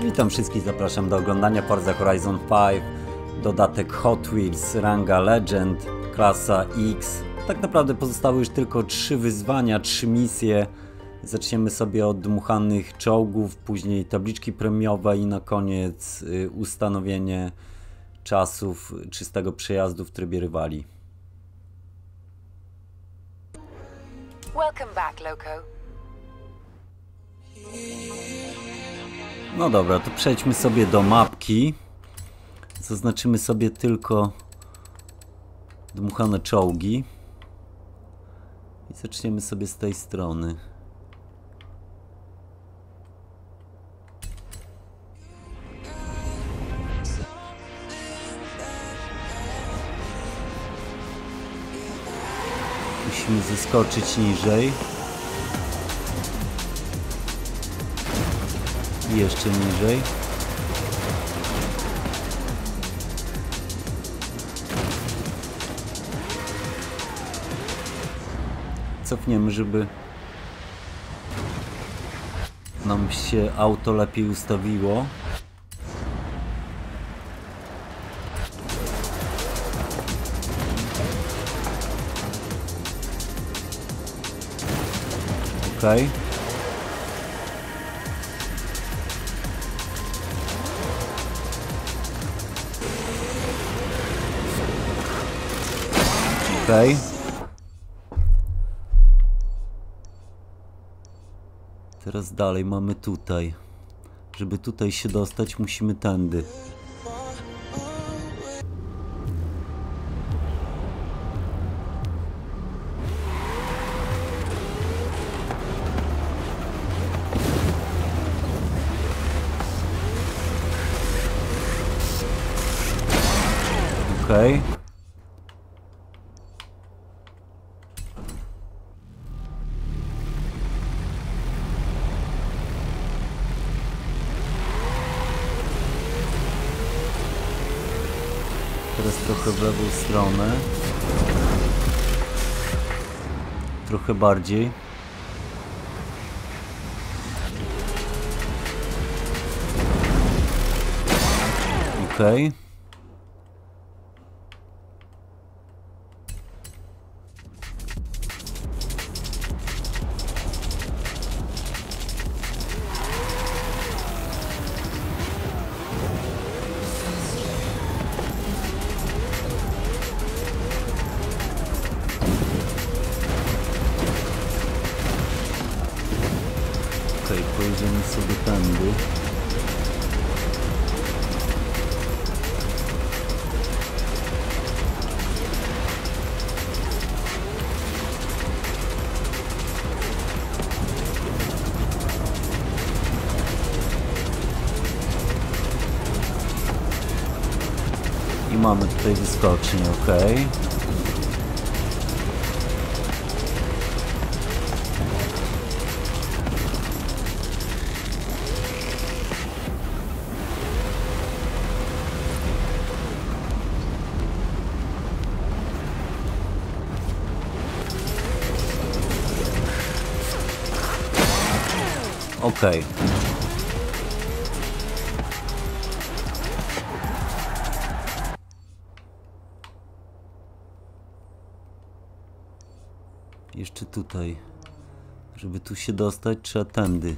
Witam wszystkich, zapraszam do oglądania Forza Horizon 5, dodatek Hot Wheels, ranga Legend, klasa X. Tak naprawdę pozostały już tylko 3 wyzwania, 3 misje. Zaczniemy sobie od dmuchanych czołgów, później tabliczki premiowe i na koniec ustanowienie czasów czystego przejazdu w trybie rywali. Welcome back, Loco. No dobra, to przejdźmy sobie do mapki. Zaznaczymy sobie tylko dmuchane czołgi. I zaczniemy sobie z tej strony. Musimy zeskoczyć niżej. I jeszcze niżej. Cofniemy, żeby nam się auto lepiej ustawiło. Okej. Okej. Teraz dalej mamy tutaj. Żeby tutaj się dostać, musimy tędy. Okej. Teraz trochę w lewą stronę. Trochę bardziej. Okej. Pojedziemy sobie tędy. I mamy tutaj wyskocznię, okej. Okej. Jeszcze tutaj. Żeby tu się dostać, trzeba tędy.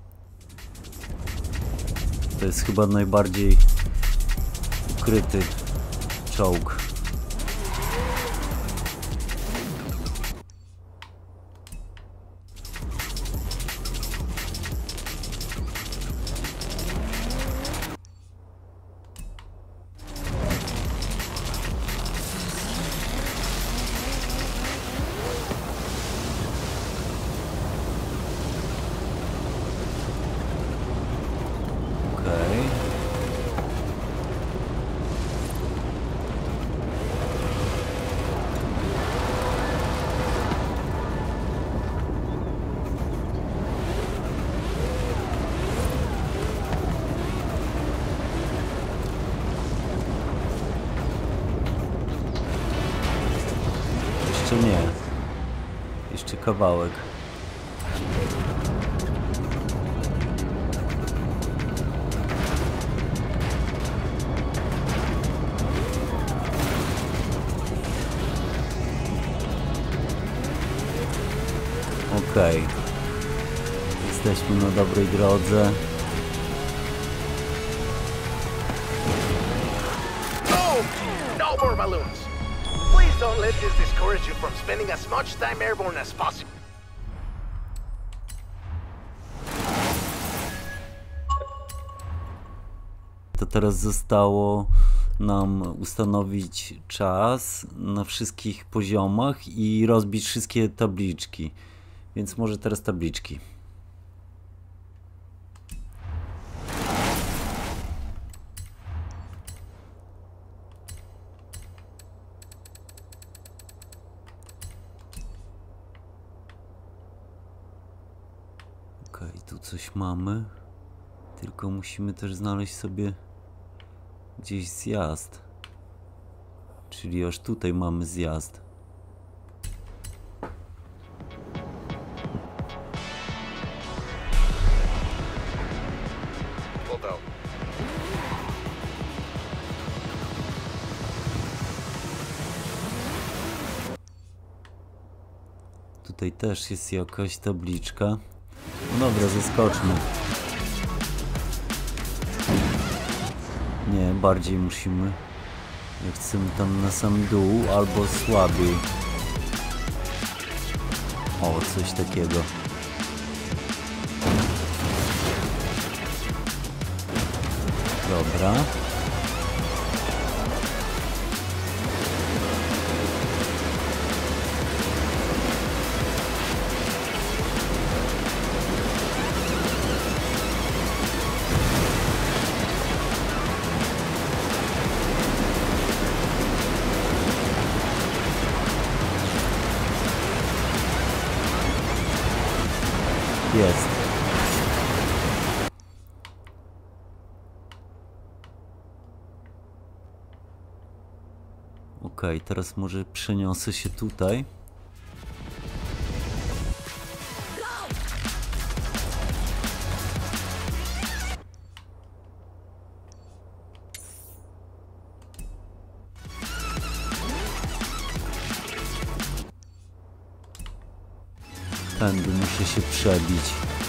To jest chyba najbardziej ukryty czołg. Jeszcze nie. Jeszcze kawałek. Okej. Jesteśmy na dobrej drodze. No more balloons. Please don't let this discourage you from spending as much time airborne as possible. To teraz zostało nam ustanowić czas na wszystkich poziomach i rozbić wszystkie tabliczki. Więc może teraz tabliczki. Okej, tu coś mamy. Tylko musimy też znaleźć sobie gdzieś zjazd. Czyli aż tutaj mamy zjazd. Tutaj też jest jakaś tabliczka. No dobra, zeskoczmy. Nie, bardziej musimy. Jak chcemy tam na sam dół, albo słabiej. O, coś takiego. Dobra. Jest. Okej, teraz może przeniosę się tutaj. Tędy muszę się przebić.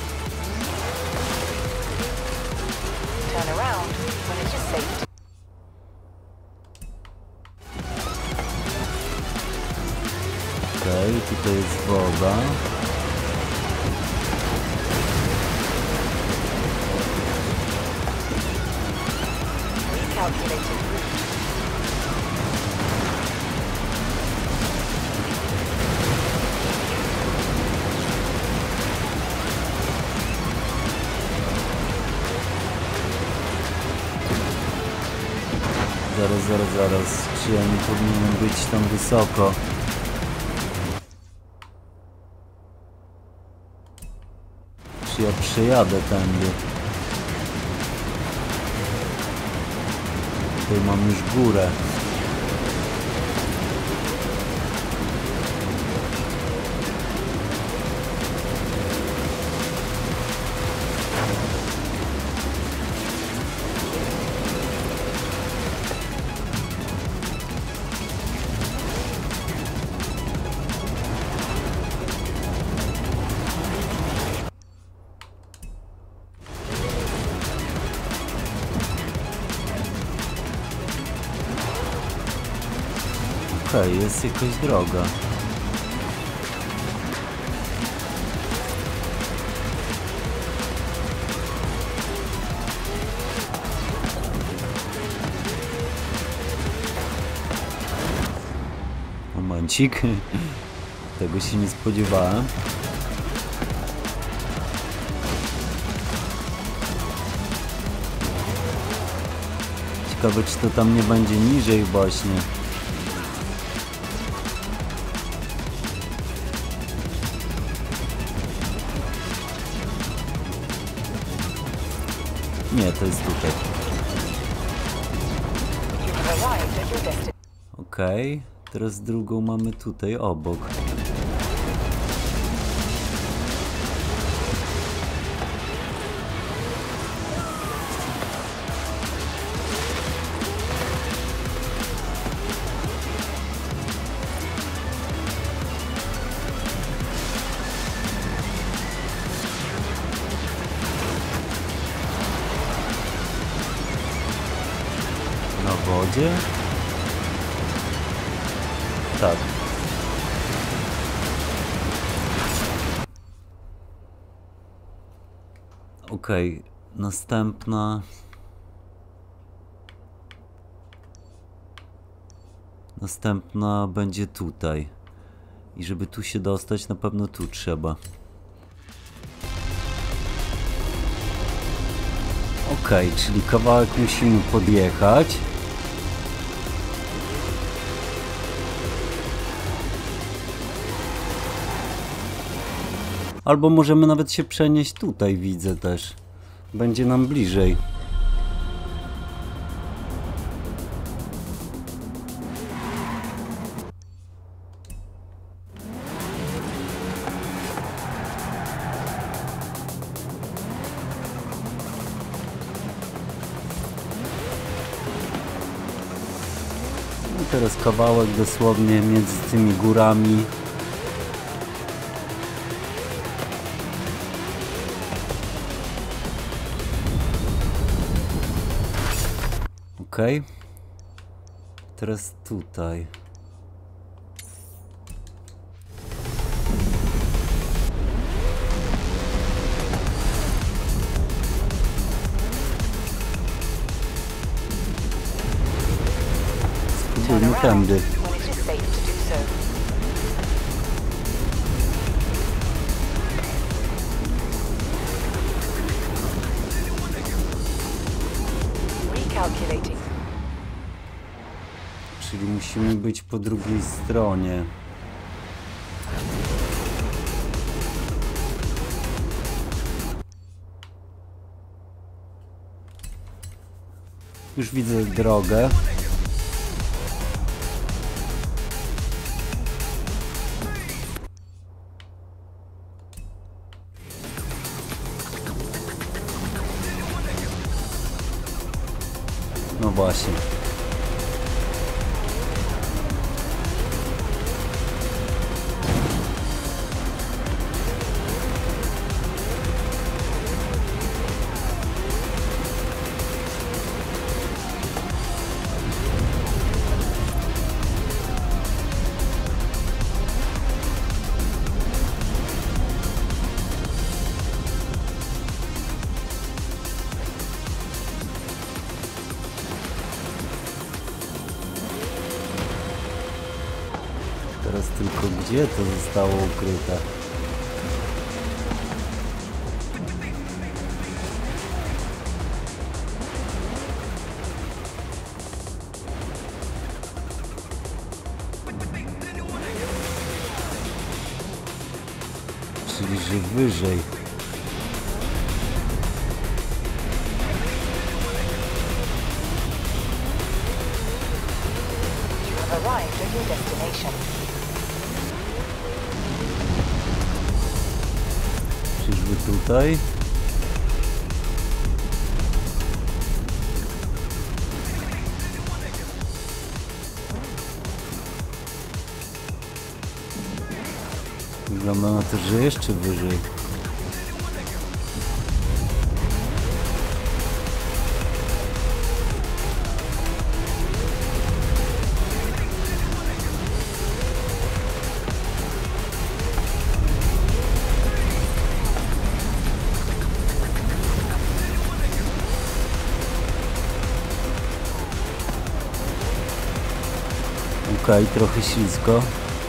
Okej, tutaj jest woda. Zaraz. Czy ja nie powinienem być tam wysoko? Czy ja przejadę tędy? Tutaj mam już górę. Okej, jest jakaś droga. Momencik. Tego się nie spodziewałem. Ciekawe, czy to tam nie będzie niżej właśnie. Nie, to jest tutaj. Okej, teraz drugą mamy tutaj obok. wodzie? Tak. Okej, następna... Następna będzie tutaj. I żeby tu się dostać, na pewno tu trzeba. Okej, czyli kawałek musimy podjechać. Albo możemy nawet się przenieść tutaj, widzę też. Będzie nam bliżej. I teraz kawałek dosłownie między tymi górami. Okej. Teraz tutaj. Spróbujmy tędy. Czyli musimy być po drugiej stronie. Już widzę drogę. No właśnie. Teraz tylko gdzie to zostało ukryte? Czyli że wyżej. Arrived at your destination. Czyżby tutaj? Wygląda na to, że jeszcze wyżej. Okej, trochę ślisko.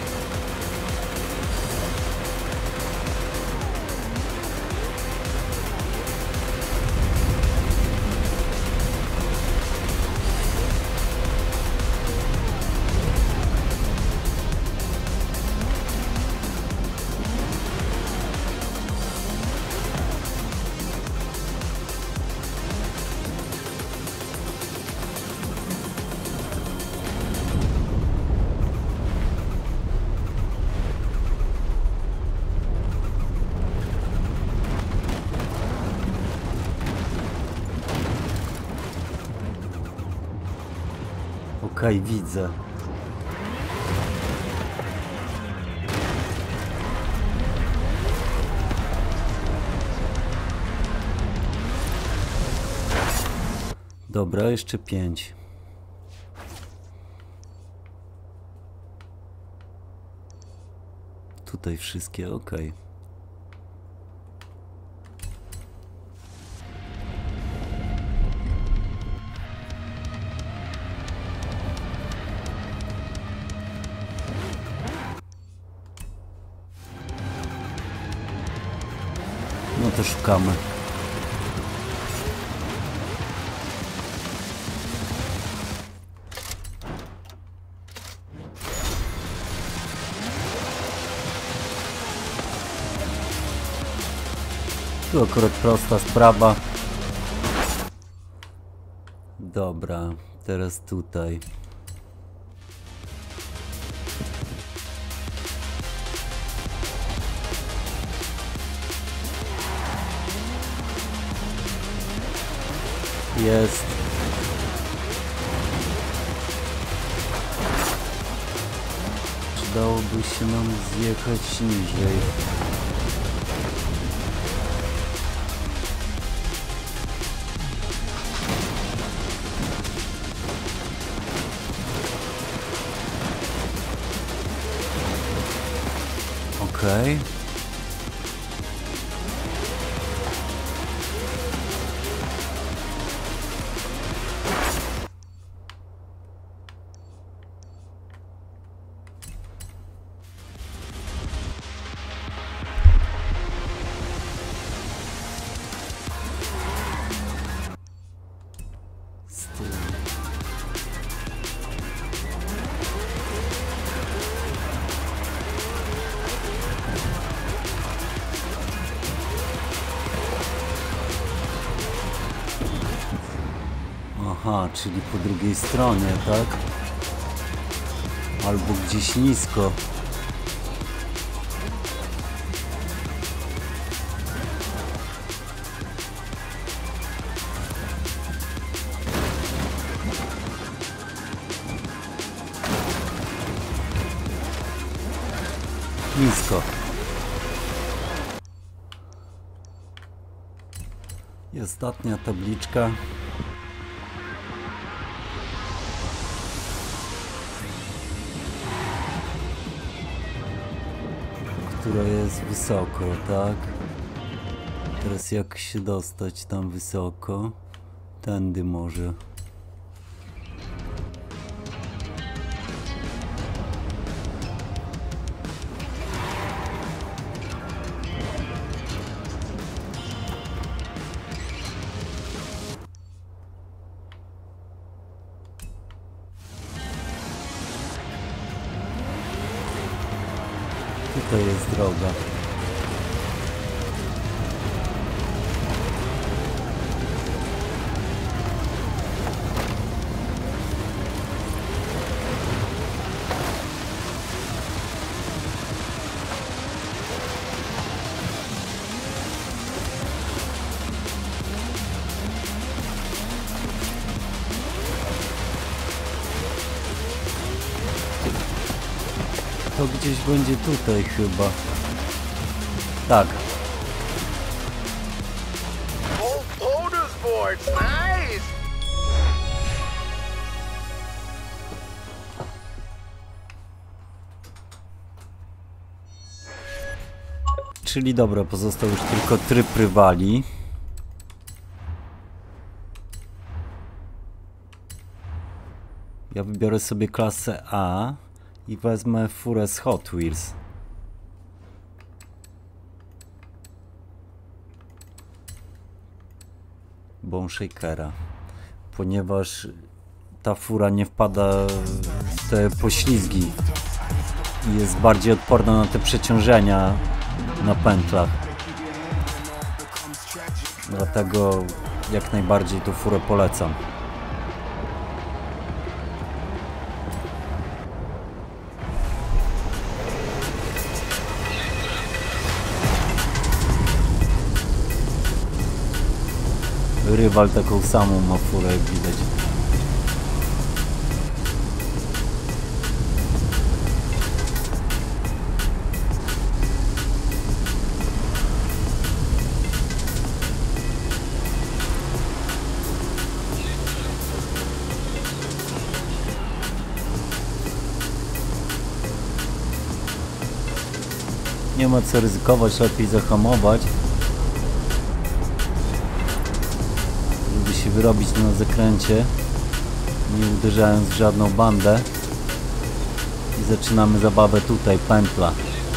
Okej, widzę. Dobra, jeszcze 5. tutaj wszystkie, ok. No to szukamy. Tu akurat prosta sprawa. Dobra, teraz tutaj. Jest. Przydałoby się nam zjechać niżej. Okej. Z tyłu. Aha, czyli po drugiej stronie, tak? Albo gdzieś nisko. Nisko. I ostatnia tabliczka. Która jest wysoko, tak? Teraz jak się dostać tam wysoko? Tędy może. Tutaj jest droga. To gdzieś będzie tutaj chyba. Tak. Old POTUS boards, nice! Czyli dobra, pozostał już tylko tryb rywali. Ja wybiorę sobie klasę A i wezmę furę z Hot Wheels. Bone Shakera. Ponieważ ta fura nie wpada w te poślizgi i jest bardziej odporna na te przeciążenia na pętlach. Dlatego jak najbardziej tą furę polecam. Rywal taką samą ma furę, jak widać. Nie ma co ryzykować, lepiej zahamować, żeby się wyrobić na zakręcie, nie uderzając w żadną bandę. I zaczynamy zabawę tutaj, pętla.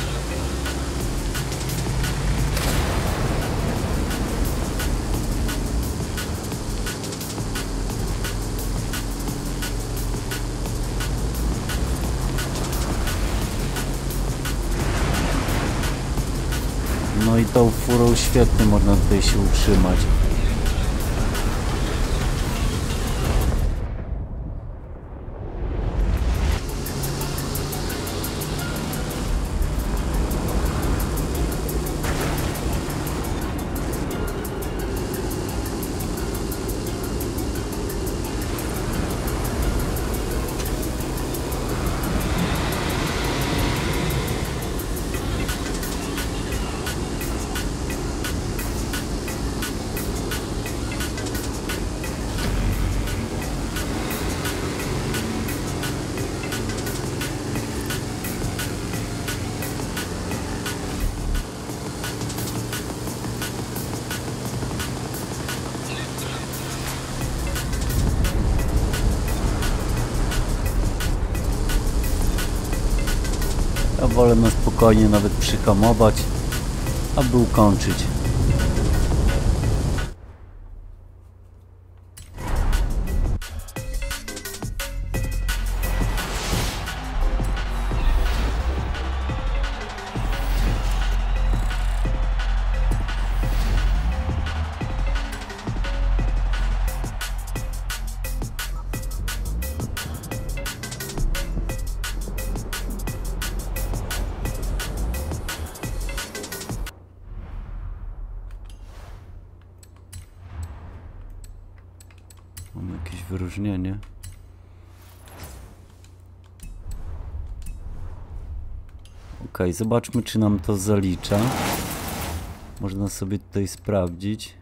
No i tą furą świetnie można tutaj się utrzymać. Ja wolę na spokojnie nawet przyhamować, aby ukończyć. Mam jakieś wyróżnienie. Ok, zobaczmy, czy nam to zalicza. Można sobie tutaj sprawdzić.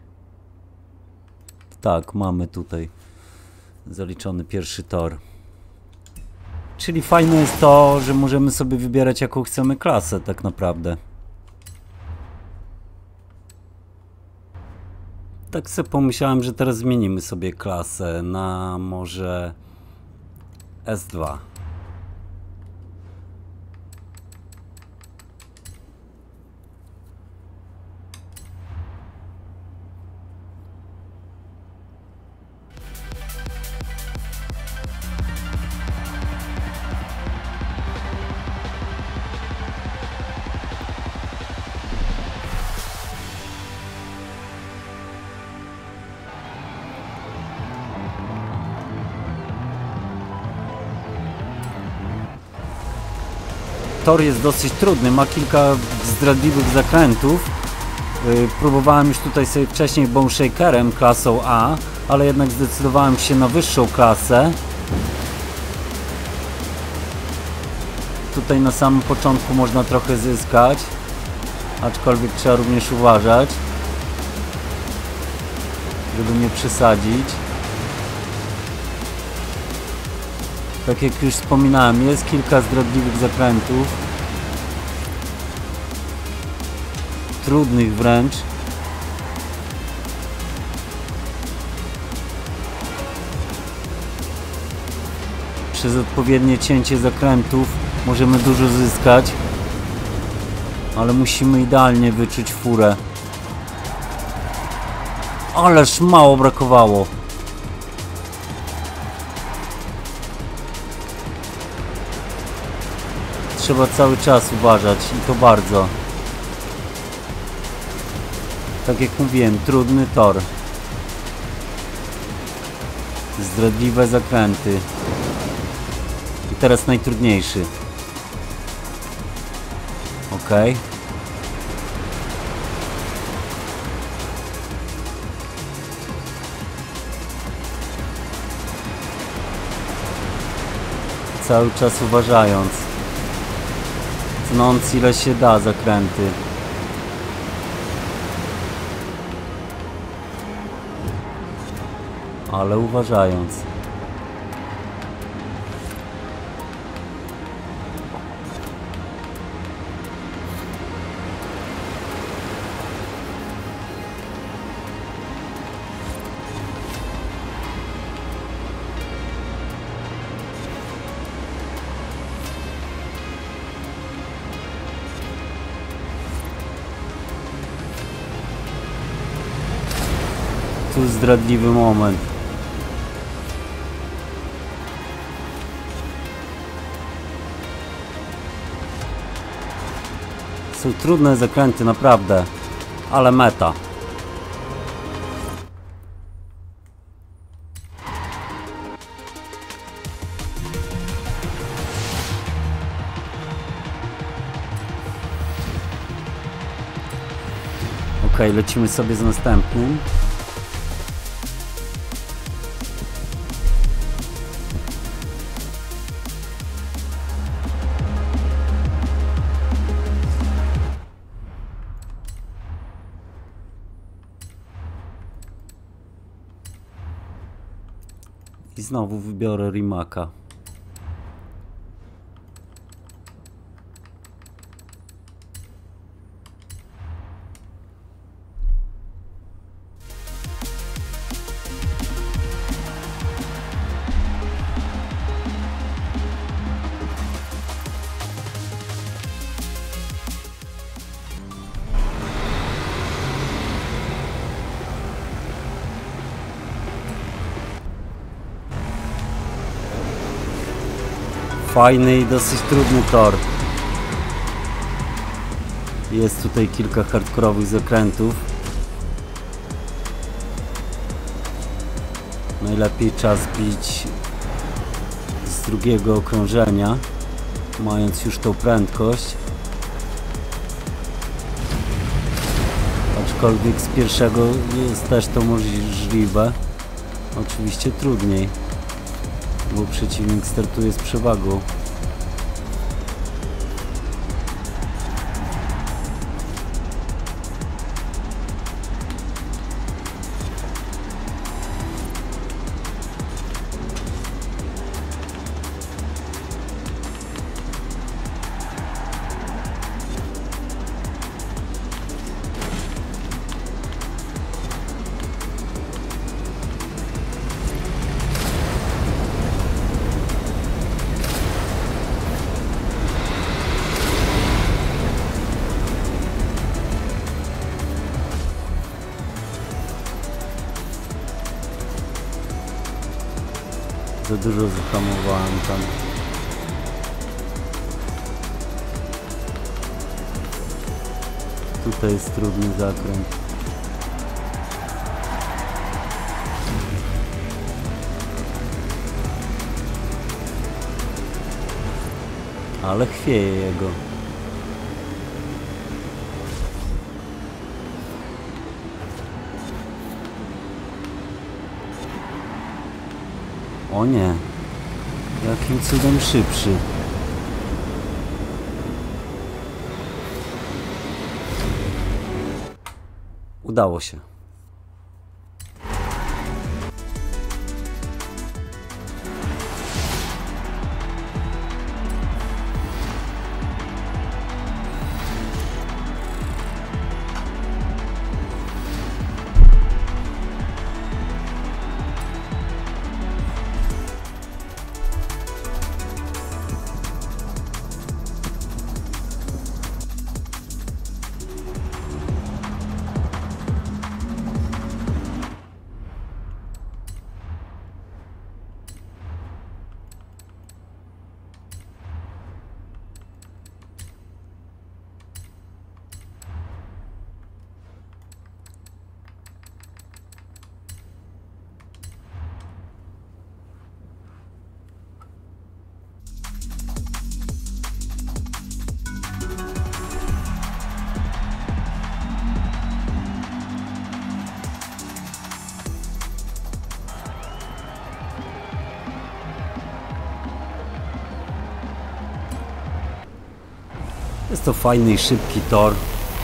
Tak, mamy tutaj zaliczony pierwszy tor. Czyli fajne jest to, że możemy sobie wybierać, jaką chcemy klasę tak naprawdę. Tak sobie pomyślałem, że teraz zmienimy sobie klasę na może S2. Tor jest dosyć trudny, ma kilka zdradliwych zakrętów. Próbowałem już tutaj sobie wcześniej Bone Shakerem klasą A, ale jednak zdecydowałem się na wyższą klasę. Tutaj na samym początku można trochę zyskać, aczkolwiek trzeba również uważać, żeby nie przesadzić. Tak jak już wspominałem, jest kilka zdradliwych zakrętów. Trudnych wręcz. Przez odpowiednie cięcie zakrętów możemy dużo zyskać. Ale musimy idealnie wyczuć furę. Ależ mało brakowało. Trzeba cały czas uważać i to bardzo. Tak jak mówiłem, trudny tor. Zdradliwe zakręty. I teraz najtrudniejszy. Ok. Cały czas uważając. Tnąc ile się da zakręty. Ale uważając. prostu zdradliwy moment. Są trudne zakręty, naprawdę, ale meta. Ok, lecimy sobie z następnym. I znowu wybiorę Rimaka. Fajny i dosyć trudny tor. Jest tutaj kilka hardkorowych zakrętów. Najlepiej czas bić z drugiego okrążenia, mając już tą prędkość. Aczkolwiek z pierwszego jest też to możliwe. Oczywiście trudniej, bo przeciwnik startuje z przewagą. Za dużo zahamowałem tam. Tutaj jest trudny zakręt. Ale chwieje jego. O nie, jakim cudem szybszy. Udało się. Jest to fajny i szybki tor.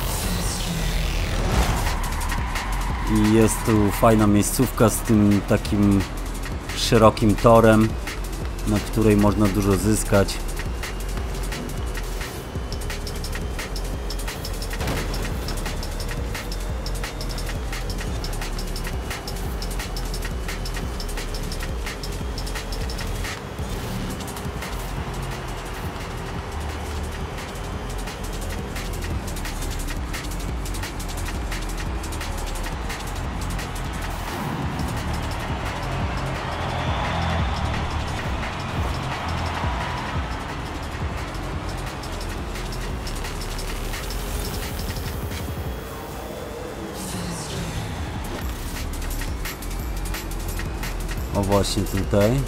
I jest tu fajna miejscówka z tym takim szerokim torem, na której można dużo zyskać. O właśnie tutaj.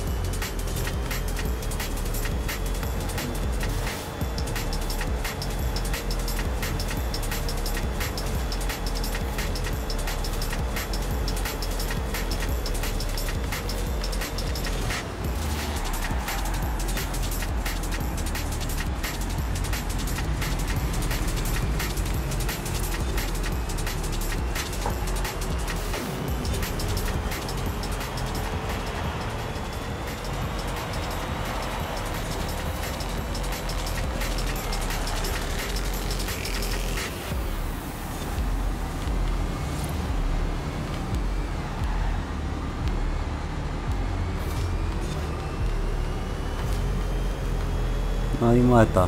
No i meta.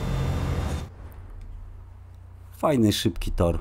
Fajny, szybki tor.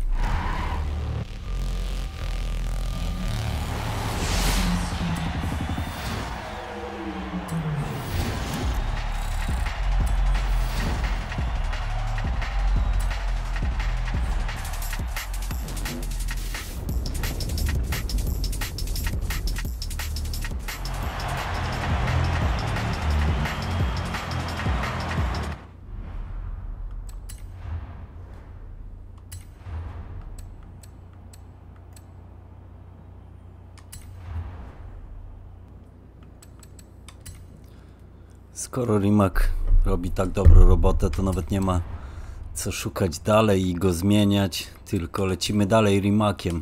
Skoro Rimac robi tak dobrą robotę, to nawet nie ma co szukać dalej i go zmieniać, tylko lecimy dalej Rimaciem.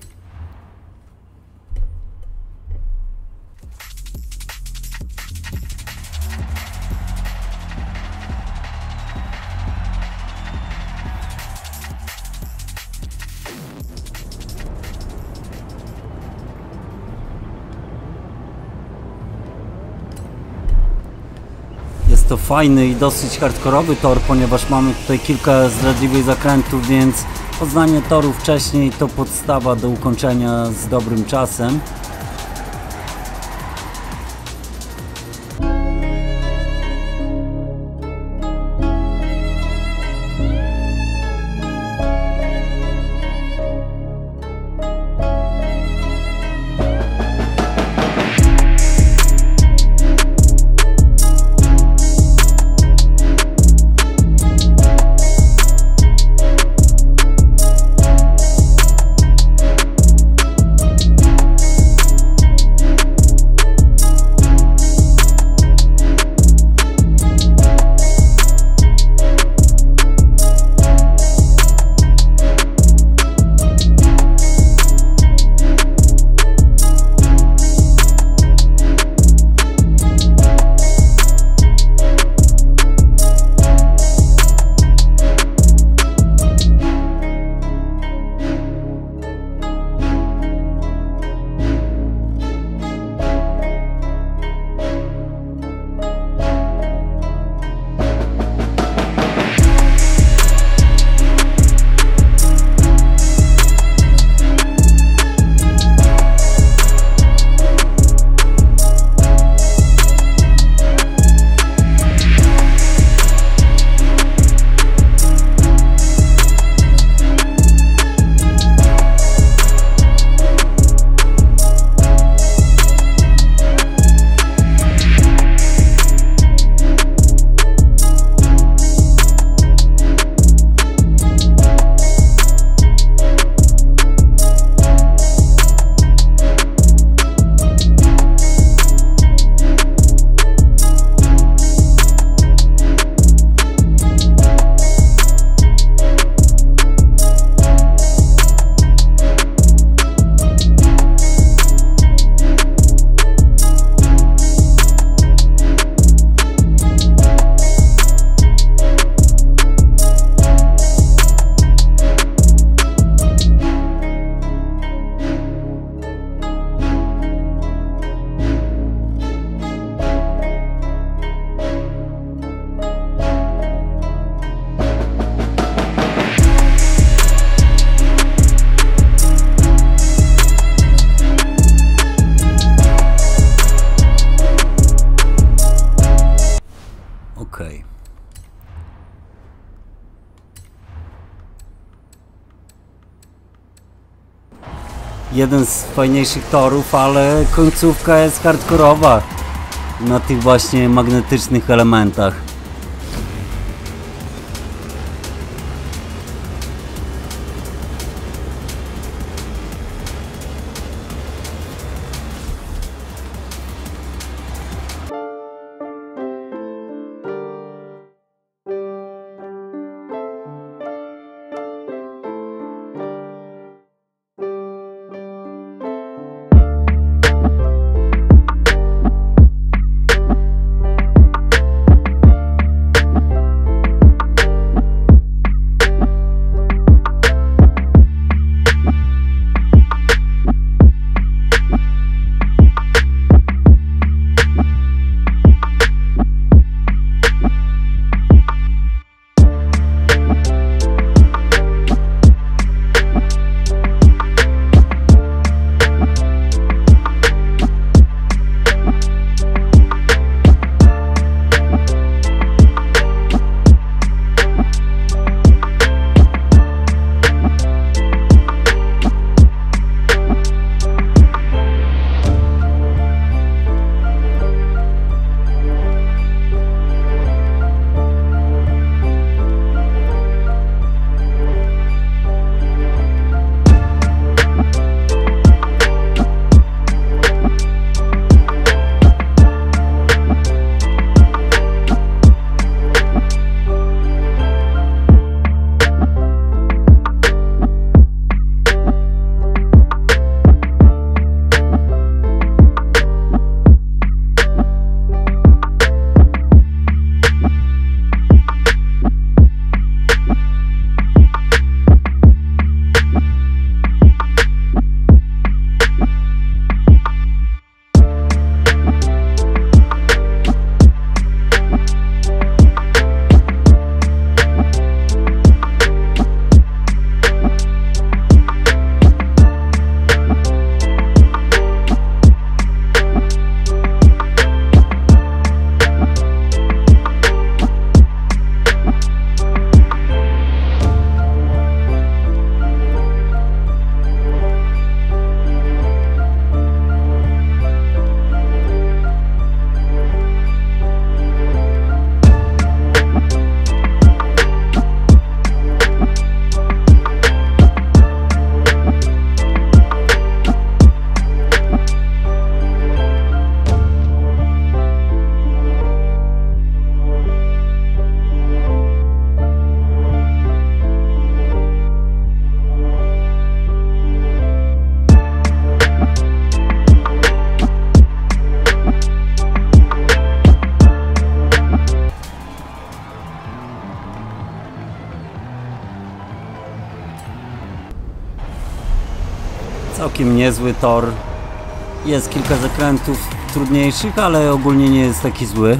Jest to fajny i dosyć hardkorowy tor, ponieważ mamy tutaj kilka zdradliwych zakrętów, więc poznanie toru wcześniej to podstawa do ukończenia z dobrym czasem. jeden z fajniejszych torów, ale końcówka jest hardkorowa na tych właśnie magnetycznych elementach. Całkiem niezły tor. Jest kilka zakrętów trudniejszych, ale ogólnie nie jest taki zły.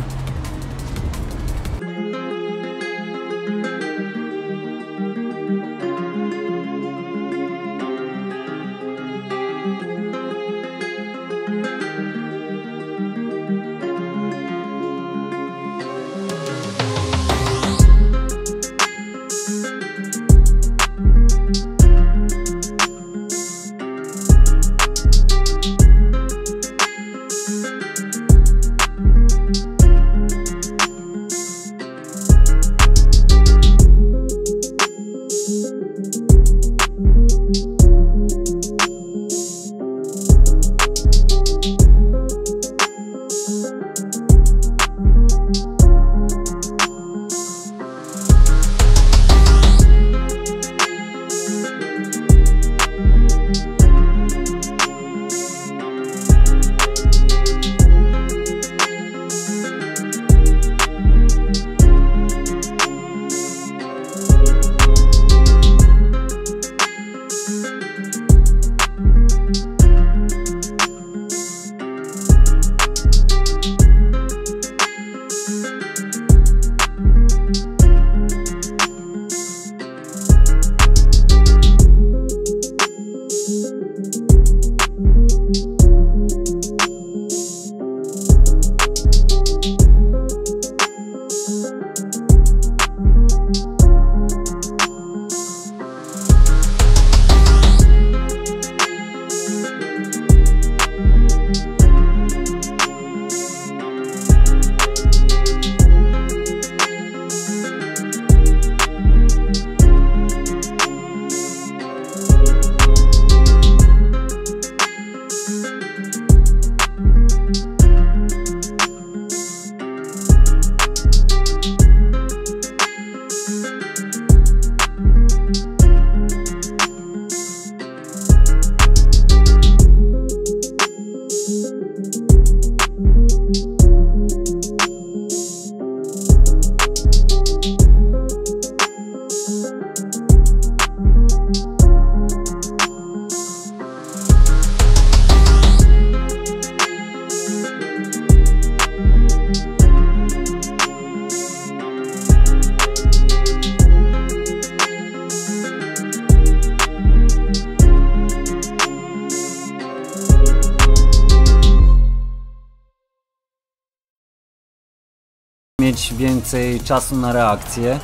mieć więcej czasu na reakcję.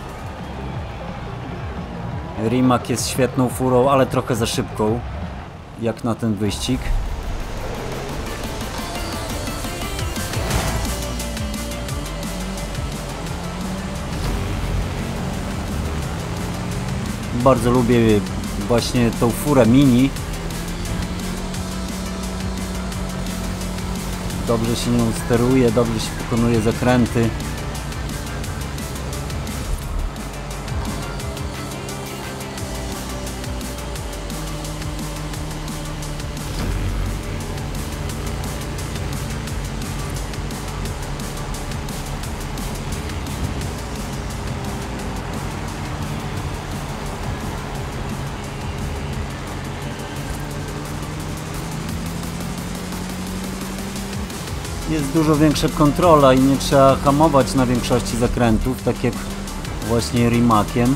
Rimac jest świetną furą, ale trochę za szybką, jak na ten wyścig. Bardzo lubię właśnie tą furę mini. Dobrze się nią steruje, dobrze się pokonuje zakręty. Jest dużo większa kontrola i nie trzeba hamować na większości zakrętów, tak jak właśnie Rimaciem.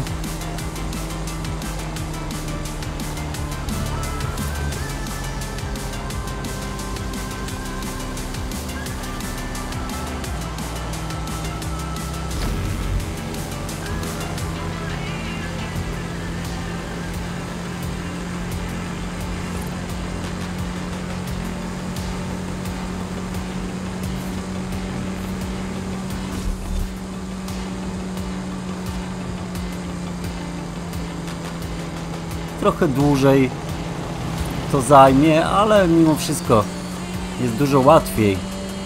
Trochę dłużej to zajmie, ale mimo wszystko jest dużo łatwiej.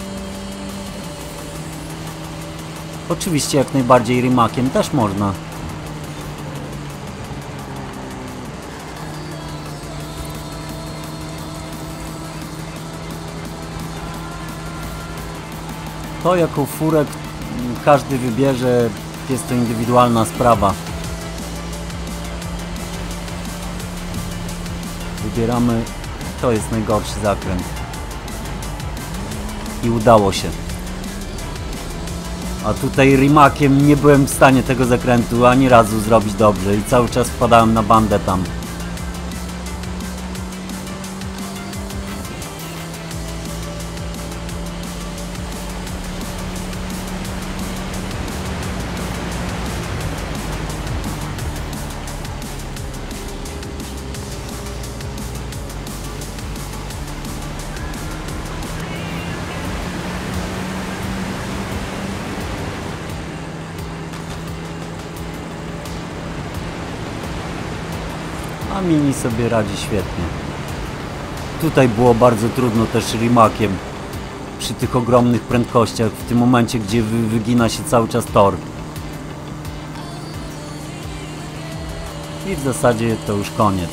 Oczywiście jak najbardziej Rimaciem też można. To jaką furę każdy wybierze, jest to indywidualna sprawa. Wybieramy, to jest najgorszy zakręt. I udało się. A tutaj Rimaciem nie byłem w stanie tego zakrętu ani razu zrobić dobrze i cały czas wpadałem na bandę tam. A Mini sobie radzi świetnie. Tutaj było bardzo trudno też Rimaciem przy tych ogromnych prędkościach, w tym momencie, gdzie wygina się cały czas tor. I w zasadzie to już koniec.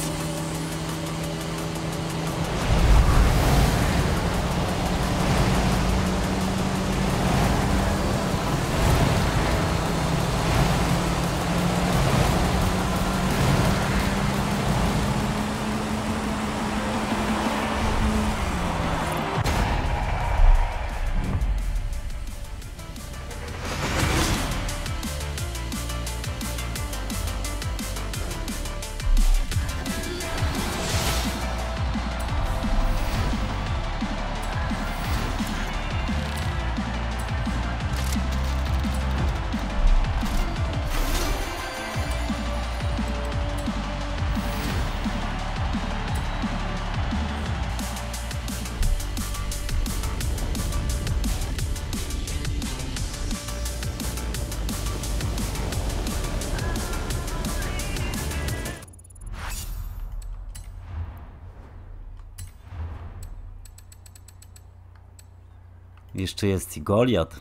Jeszcze jest i Goliat.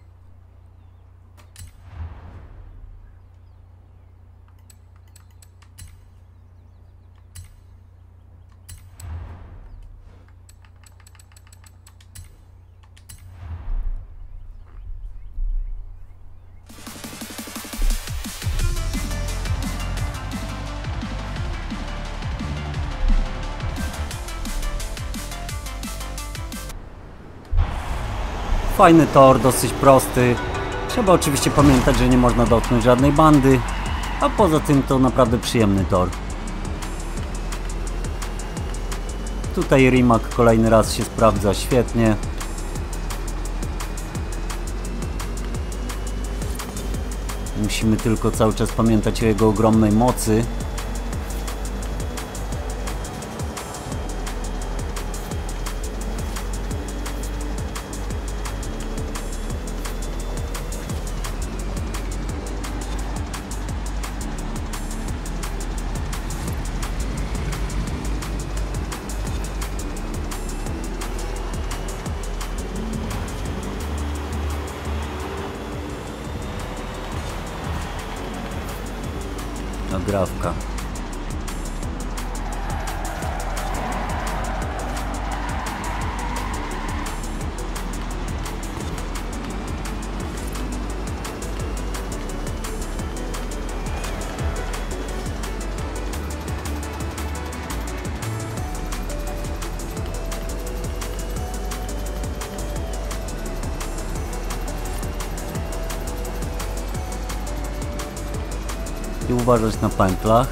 Fajny tor, dosyć prosty. Trzeba oczywiście pamiętać, że nie można dotknąć żadnej bandy, a poza tym to naprawdę przyjemny tor. Tutaj Rimac kolejny raz się sprawdza świetnie. Musimy tylko cały czas pamiętać o jego ogromnej mocy. Agrawka. I uważać na pętlach.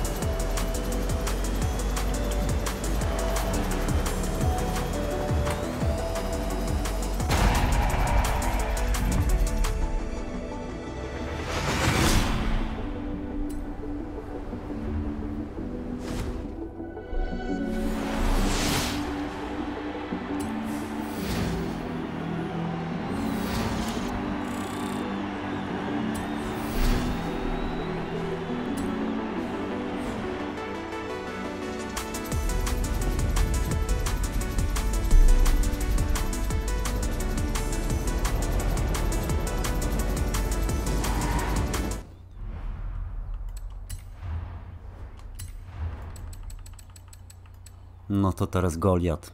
No to teraz Goliat.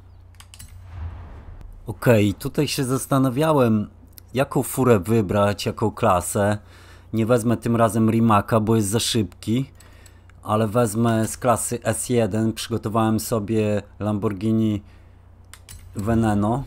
Okej, tutaj się zastanawiałem, jaką furę wybrać, jaką klasę. Nie wezmę tym razem Rimaka, bo jest za szybki, ale wezmę z klasy S1. Przygotowałem sobie Lamborghini Veneno.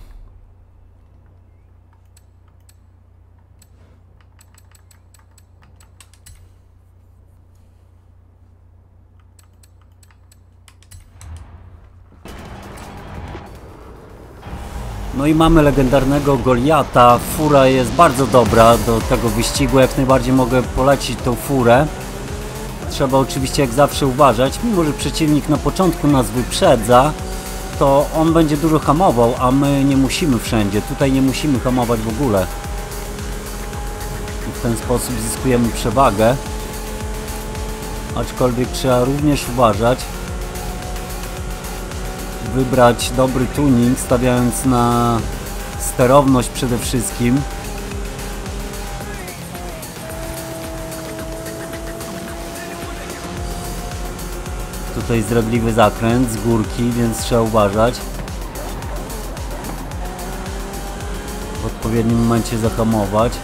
No i mamy legendarnego Goliata. Fura jest bardzo dobra do tego wyścigu. Jak najbardziej mogę polecić tą furę. Trzeba oczywiście jak zawsze uważać. Mimo że przeciwnik na początku nas wyprzedza, to on będzie dużo hamował, a my nie musimy wszędzie. Tutaj nie musimy hamować w ogóle. I w ten sposób zyskujemy przewagę. Aczkolwiek trzeba również uważać. Wybrać dobry tuning, stawiając na sterowność przede wszystkim. Tutaj zdradliwy zakręt z górki, więc trzeba uważać. W odpowiednim momencie zahamować.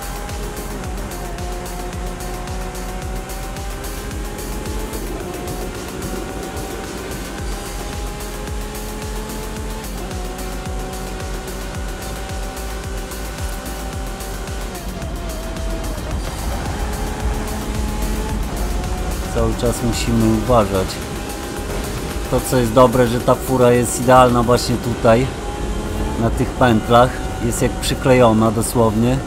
Cały czas musimy uważać. To co jest dobre, że ta fura jest idealna właśnie tutaj, na tych pętlach. Jest jak przyklejona dosłownie.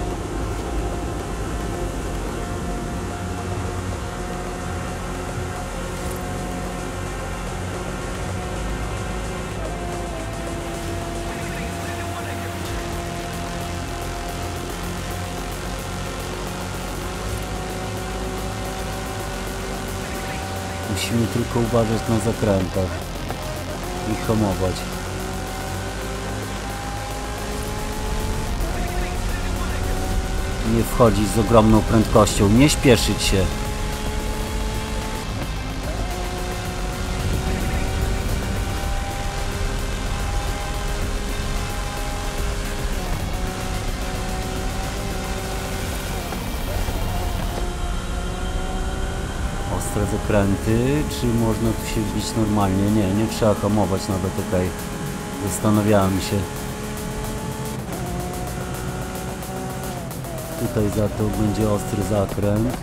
Musimy tylko uważać na zakrętach i hamować. Nie wchodzić z ogromną prędkością, nie śpieszyć się. Ostre zakręty, czy można tu się bić normalnie? Nie, nie trzeba hamować nawet, okej. Zastanawiałem się. Tutaj za to będzie ostry zakręt.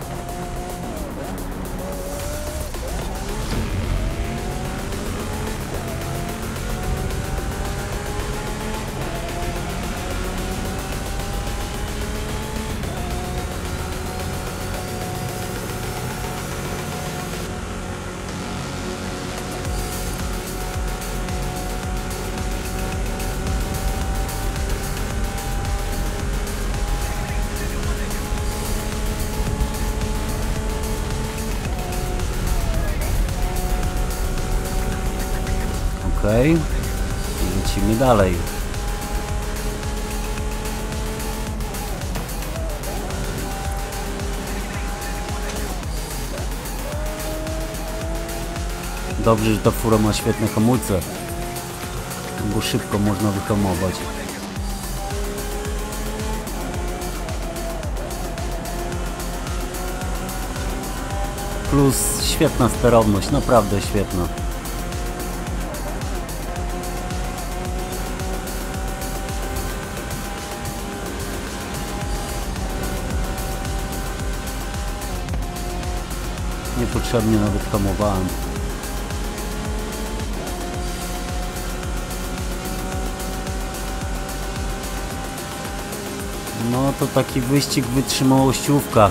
Okej. Lecimy dalej. Dobrze, że ta fura ma świetne hamulce, bo szybko można wyhamować. Plus świetna sterowność, naprawdę świetna. Niepotrzebnie nawet hamowałem. No to taki wyścig wytrzymałościówka.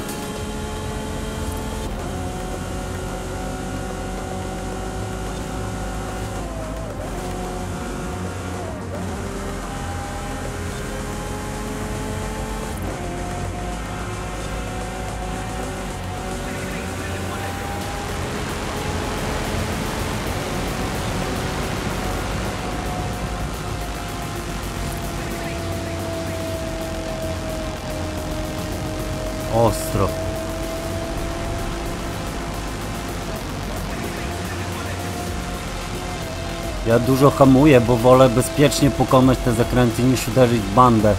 Ostro. Ja dużo hamuję, bo wolę bezpiecznie pokonać te zakręty niż uderzyć w bandę.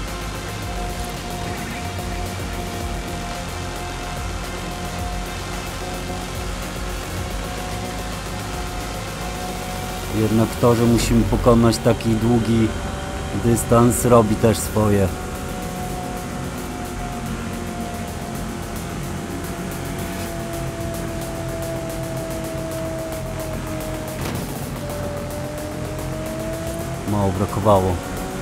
Jednak to, że musimy pokonać taki długi dystans, robi też swoje. Mało brakowało.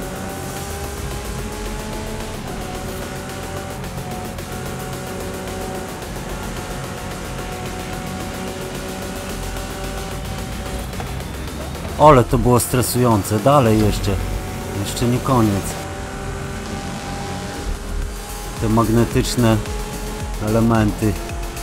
Ale to było stresujące. Dalej jeszcze. Jeszcze nie koniec. Te magnetyczne elementy.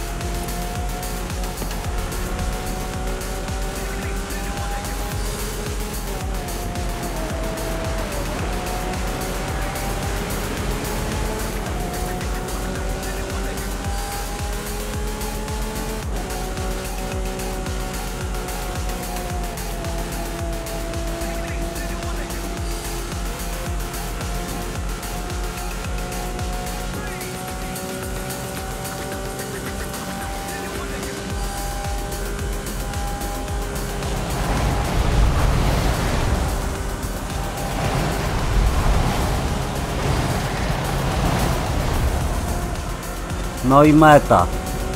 No i meta.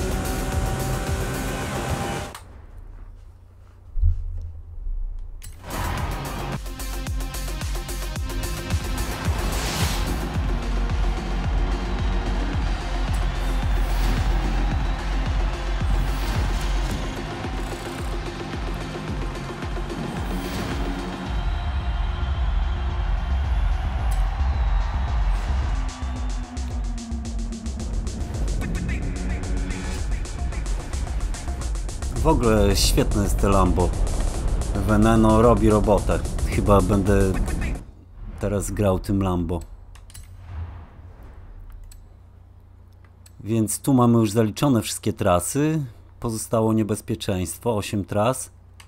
W ogóle świetne jest te Lambo. Veneno robi robotę. Chyba będę teraz grał tym Lambo. Więc tu mamy już zaliczone wszystkie trasy. Pozostało niebezpieczeństwo, 8 tras.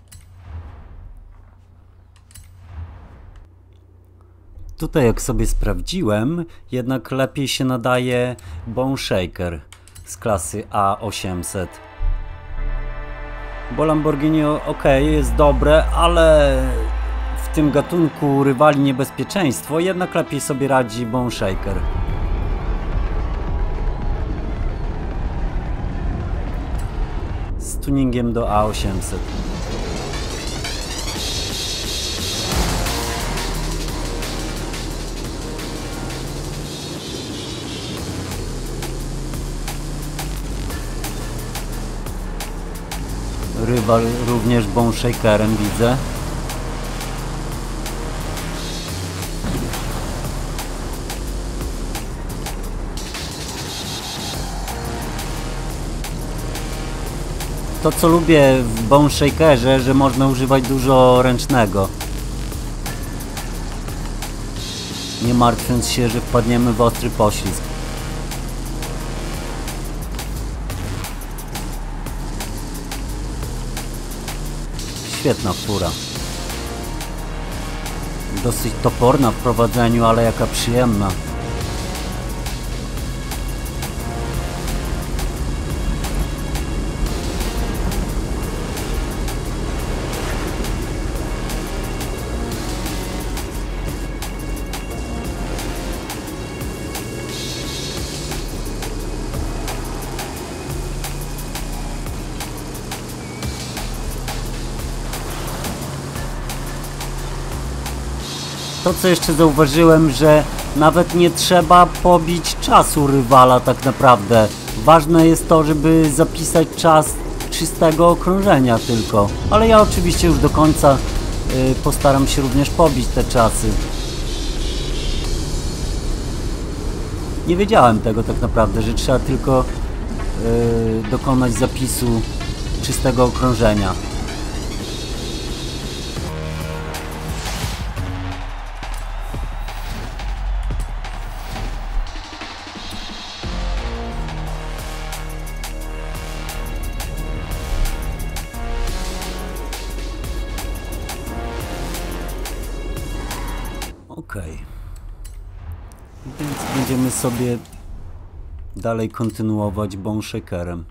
Tutaj jak sobie sprawdziłem, jednak lepiej się nadaje Bone Shaker z klasy A800. Bo Lamborghini ok, jest dobre, ale w tym gatunku rywali niebezpieczeństwo, jednak lepiej sobie radzi Bone Shaker. Z tuningiem do A800. Rywal również Bone Shakerem widzę. To co lubię w Bone Shakerze, że można używać dużo ręcznego. Nie martwiąc się, że wpadniemy w ostry poślizg. Świetna fura. Dosyć toporna w prowadzeniu, ale jaka przyjemna. To co jeszcze zauważyłem, że nawet nie trzeba pobić czasu rywala tak naprawdę. Ważne jest to, żeby zapisać czas czystego okrążenia tylko. Ale ja oczywiście już do końca postaram się również pobić te czasy. Nie wiedziałem tego tak naprawdę, że trzeba tylko dokonać zapisu czystego okrążenia. Okej. Więc będziemy sobie dalej kontynuować Bone Shakerem.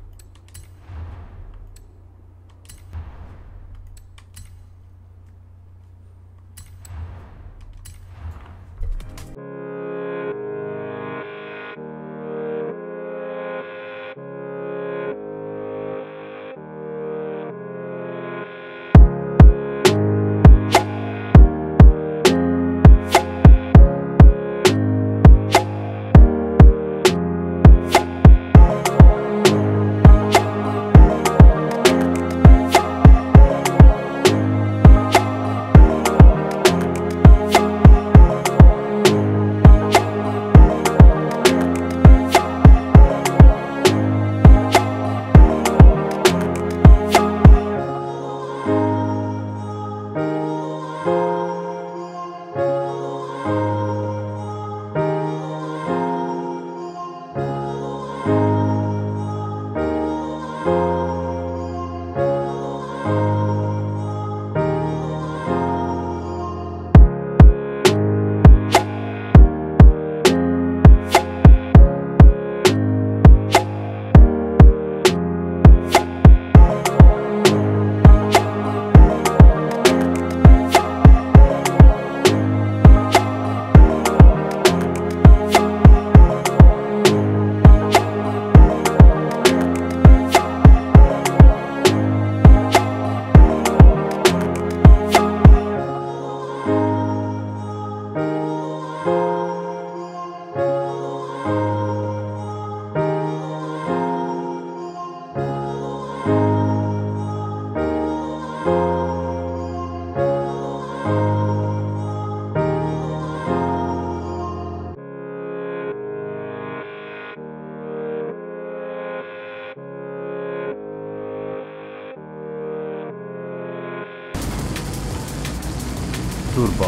Turbo.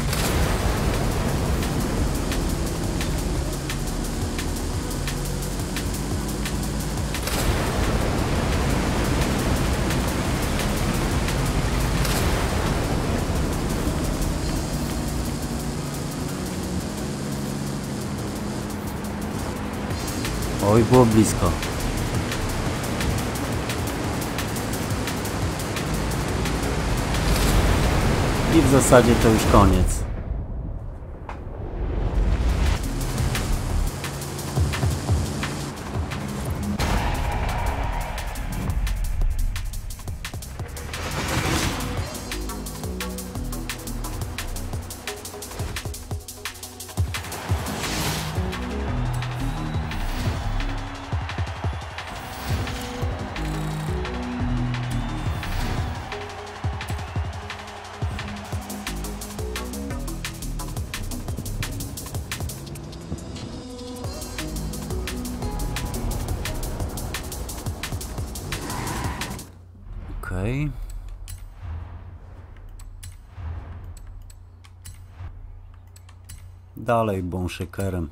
Oj, było blisko. I w zasadzie to już koniec. Okej. Dalej bonshekerem.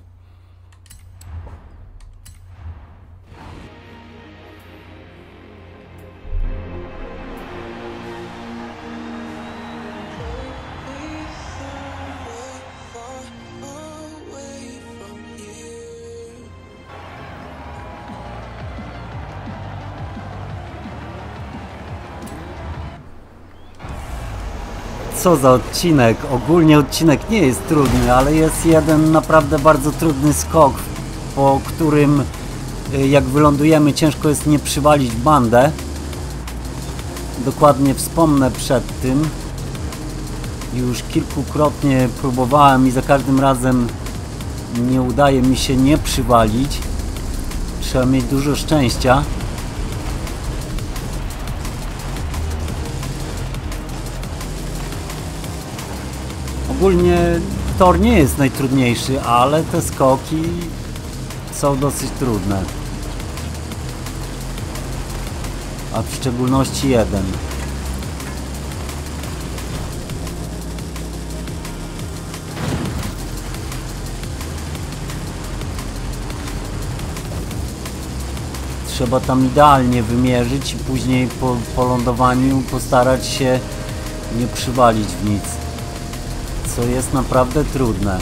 Co za odcinek? Ogólnie odcinek nie jest trudny, ale jest jeden naprawdę bardzo trudny skok, po którym jak wylądujemy, ciężko jest nie przywalić w bandę. Dokładnie wspomnę przed tym. Już kilkukrotnie próbowałem i za każdym razem nie udaje mi się nie przywalić. Trzeba mieć dużo szczęścia. Ogólnie tor nie jest najtrudniejszy, ale te skoki są dosyć trudne. A w szczególności jeden. Trzeba tam idealnie wymierzyć i później po lądowaniu postarać się nie przywalić w nic. Co jest naprawdę trudne.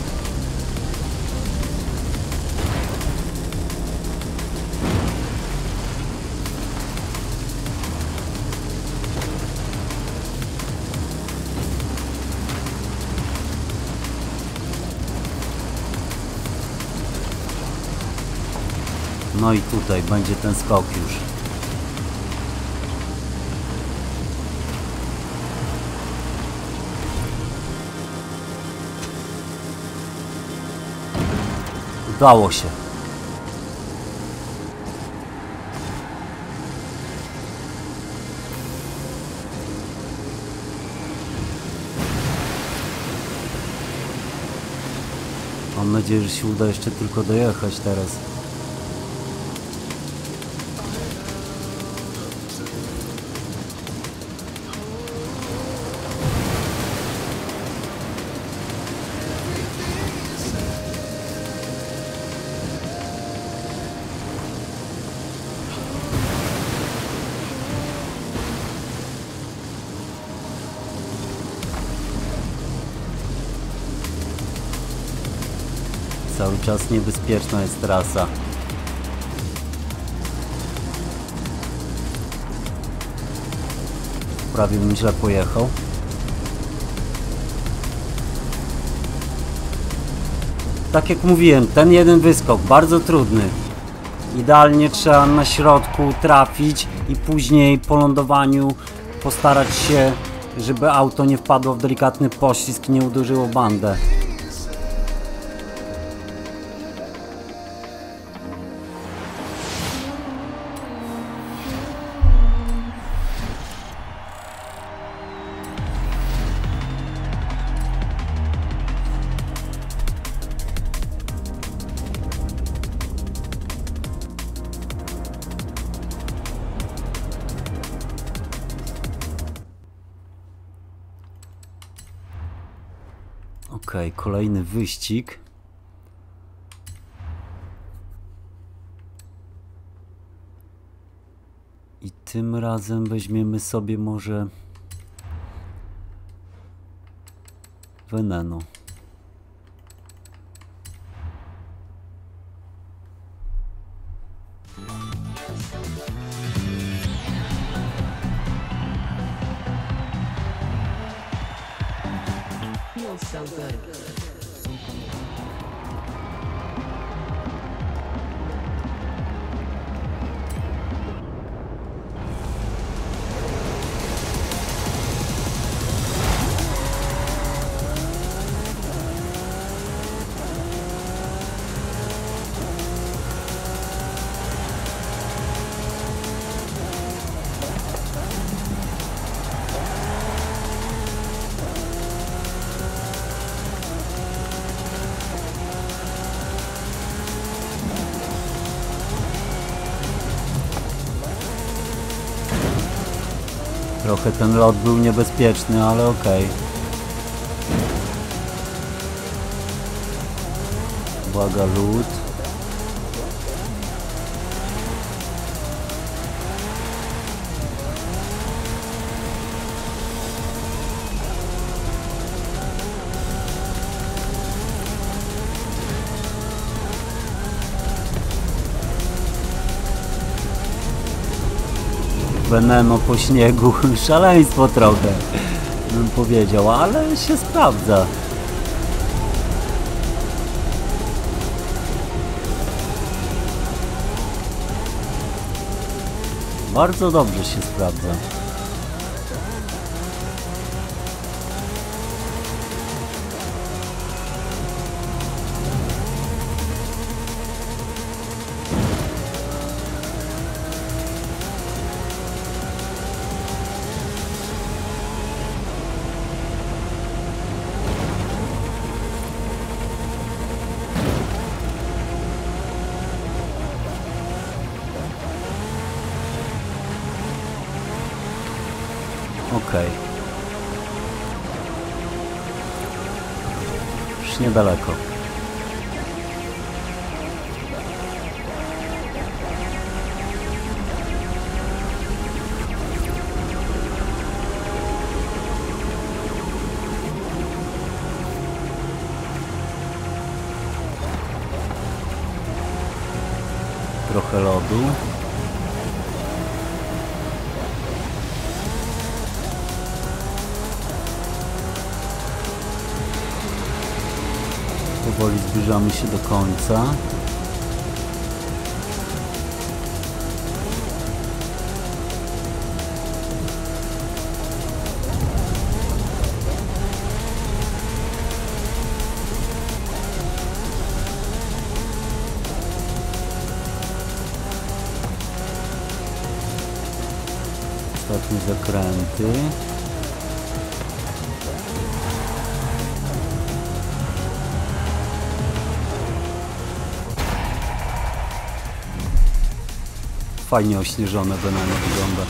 No i tutaj będzie ten skok już. Udało się. Mam nadzieję, że się uda jeszcze tylko dojechać teraz. Cały czas niebezpieczna jest trasa. Prawie bym źle pojechał. Tak jak mówiłem, ten jeden wyskok bardzo trudny. Idealnie trzeba na środku trafić i później po lądowaniu postarać się, żeby auto nie wpadło w delikatny poślizg i nie uderzyło bandę. Okej, kolejny wyścig. I tym razem weźmiemy sobie może Veneno. So good. Trochę ten lot był niebezpieczny, ale okej. Uwaga, lód. Veneno po śniegu, szaleństwo trochę, bym powiedział, ale się sprawdza. Bardzo dobrze się sprawdza. Okej. Już niedaleko. Trochę lodu. Powoli zbliżamy się do końca. Ostatnie zakręty. Fajnie ośnieżone Veneno wygląda.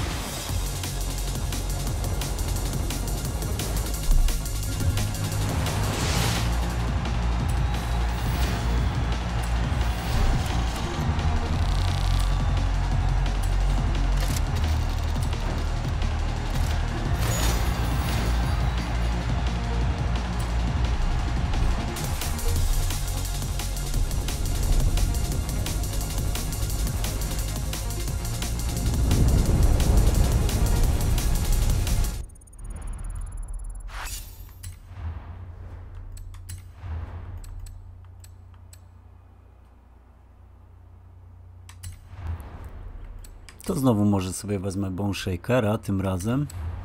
To znowu może sobie wezmę Bone Shakera tym razem.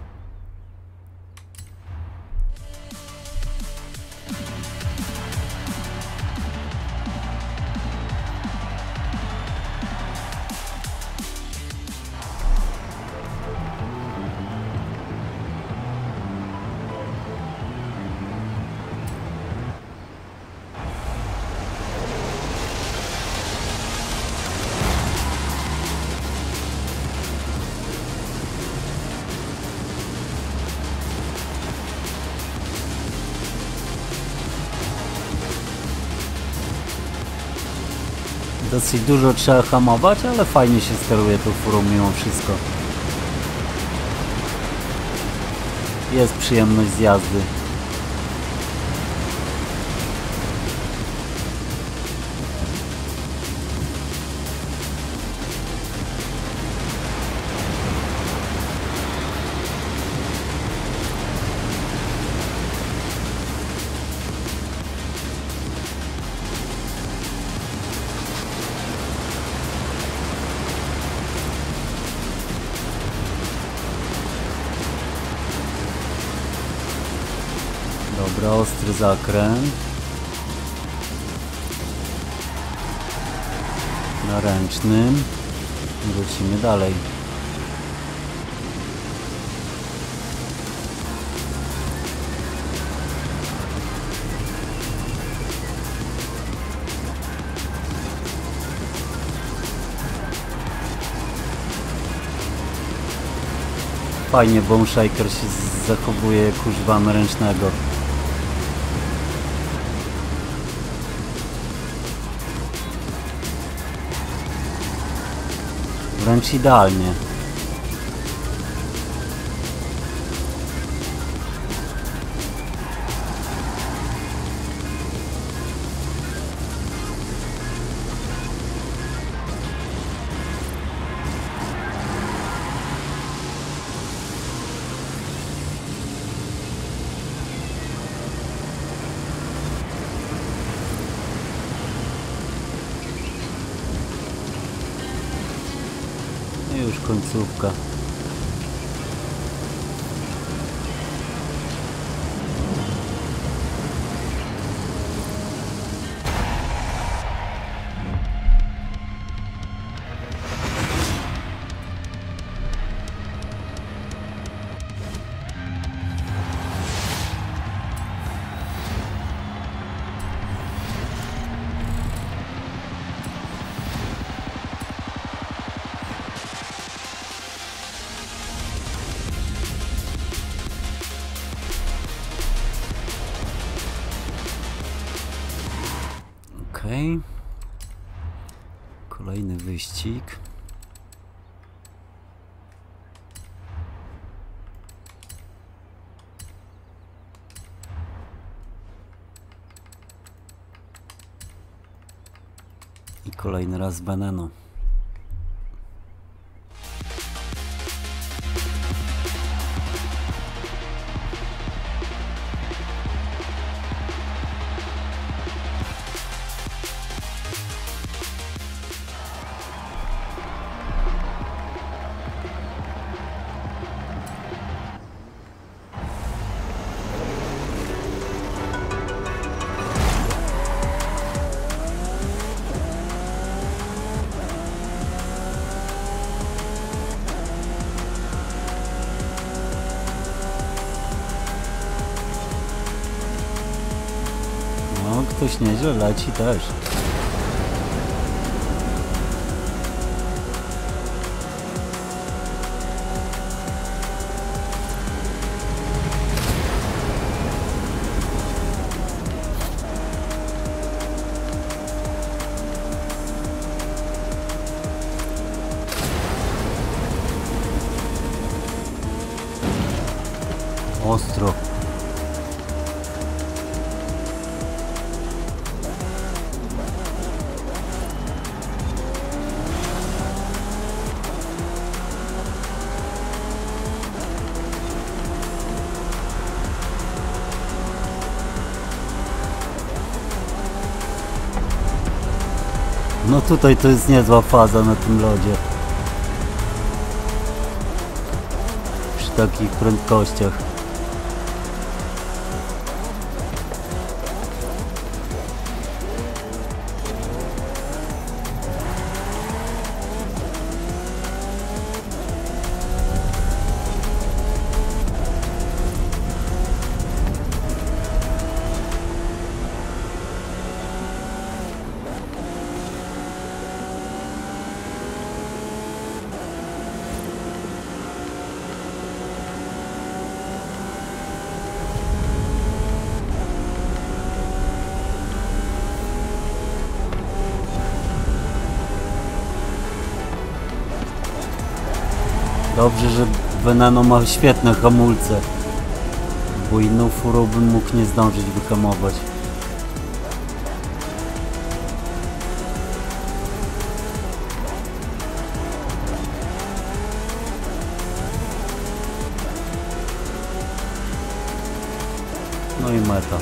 Dosyć dużo trzeba hamować, ale fajnie się steruje tą furą mimo wszystko. Jest przyjemność z jazdy. Dobra, ostry zakręt. Na ręcznym. Lecimy dalej. Fajnie Bone Shaker się zachowuje kuźwam ręcznego. Wręcz idealnie. I już końcówka. Okej. Kolejny wyścig. I kolejny raz Veneno. No, ktoś nieźle leci też. Ostro. No tutaj to jest niezła faza na tym lodzie. Przy takich prędkościach. Dobrze, że Veneno ma świetne hamulce, bo inną furą bym mógł nie zdążyć wyhamować. No i meta.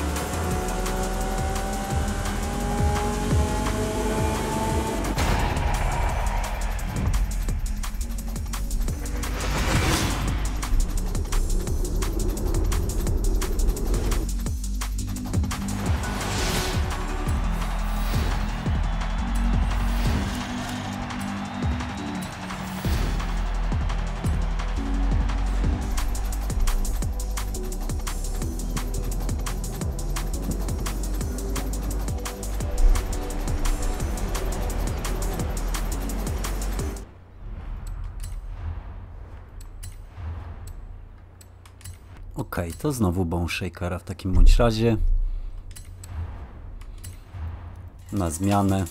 Okej, to znowu Bone Shakera w takim bądź razie. Na zmianę.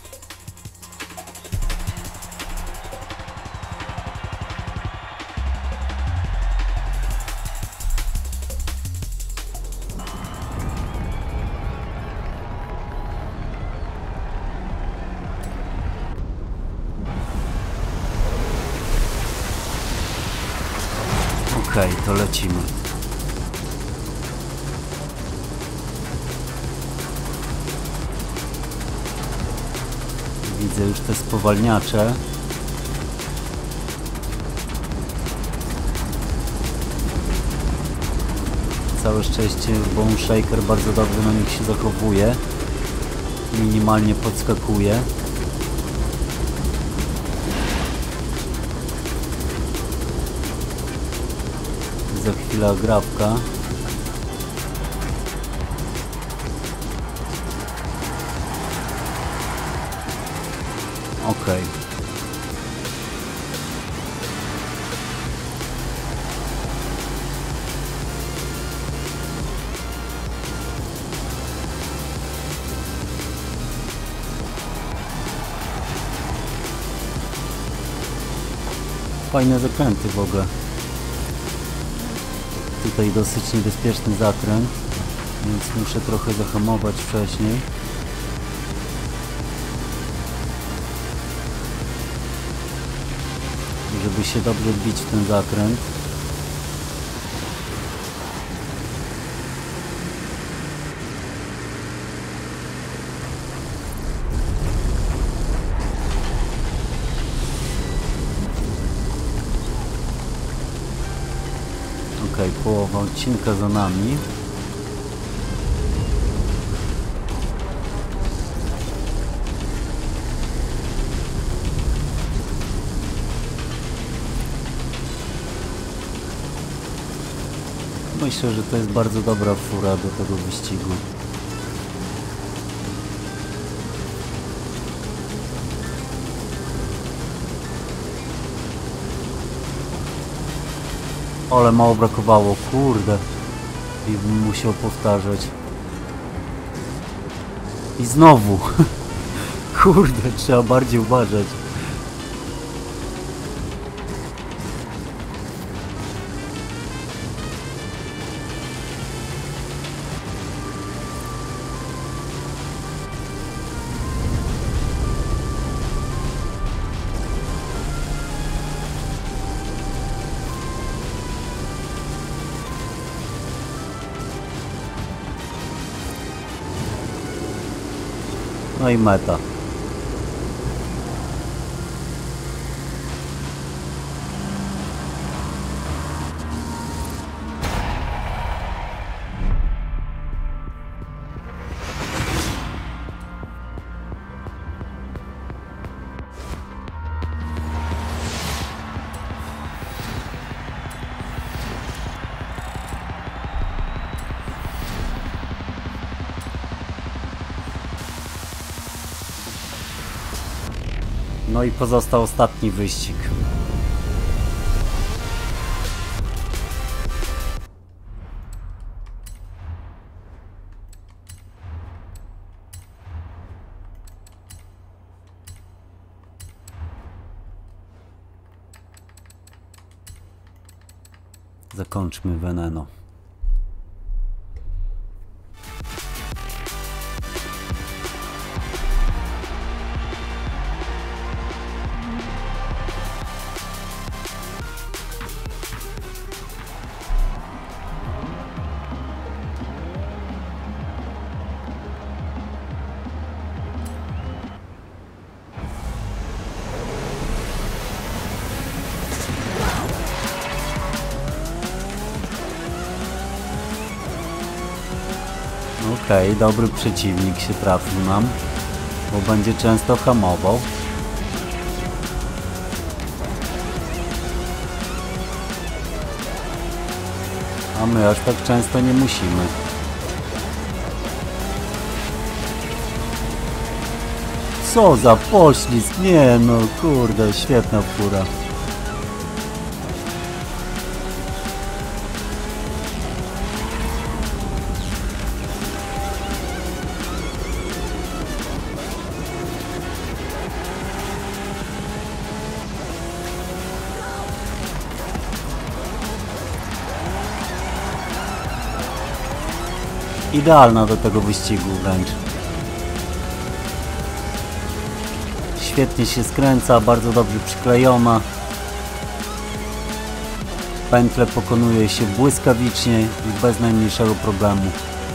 Okej, to lecimy. Widzę już te spowalniacze. Całe szczęście Bone Shaker bardzo dobrze na nich się zachowuje. Minimalnie podskakuje. Za chwilę agrafka. Okej. Fajne zakręty w ogóle. Tutaj dosyć niebezpieczny zakręt, więc muszę trochę zahamować wcześniej. Żeby się dobrze wbić w ten zakręt. Okej, połowa odcinka za nami. Myślę, że to jest bardzo dobra fura do tego wyścigu. Ale mało brakowało, kurde. I bym musiał powtarzać. I znowu. Kurde, trzeba bardziej uważać. No i meta. No i pozostał ostatni wyścig. Zakończmy Veneno. Okej, dobry przeciwnik się trafił nam, bo będzie często hamował. A my aż tak często nie musimy. Co za poślizg, nie no kurde, świetna fura. idealna do tego wyścigu wręcz. Świetnie się skręca, bardzo dobrze przyklejona. Pętle pokonuje się błyskawicznie i bez najmniejszego problemu.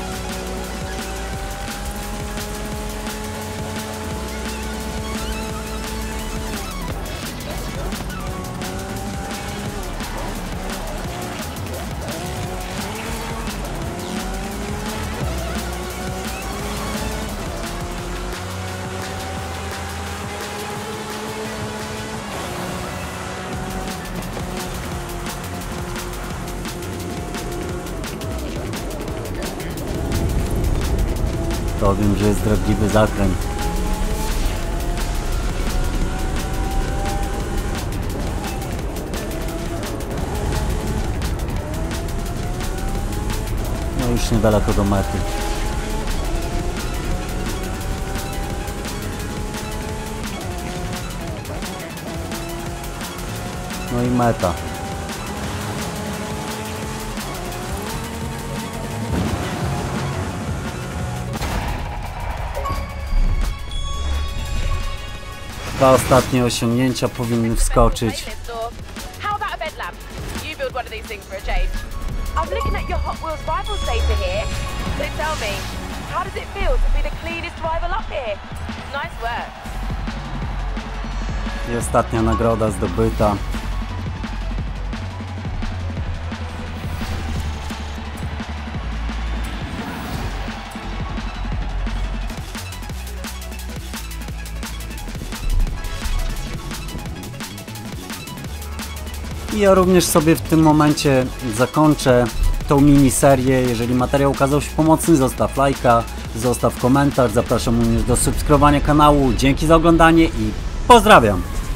To wiem, że jest zdradliwy zakręt. No już niedaleko do mety. No i meta. Dwa ostatnie osiągnięcia powinny wskoczyć. How about a bed lamp? You build one of these things for a change. I'm looking at your Hot Wheels rival data here. So tell me, how does it feel to be the cleanest rival up here? Nice work. I ostatnia nagroda zdobyta. I ja również sobie w tym momencie zakończę tą miniserię. Jeżeli materiał okazał się pomocny, zostaw lajka, zostaw komentarz. Zapraszam również do subskrybowania kanału. Dzięki za oglądanie i pozdrawiam!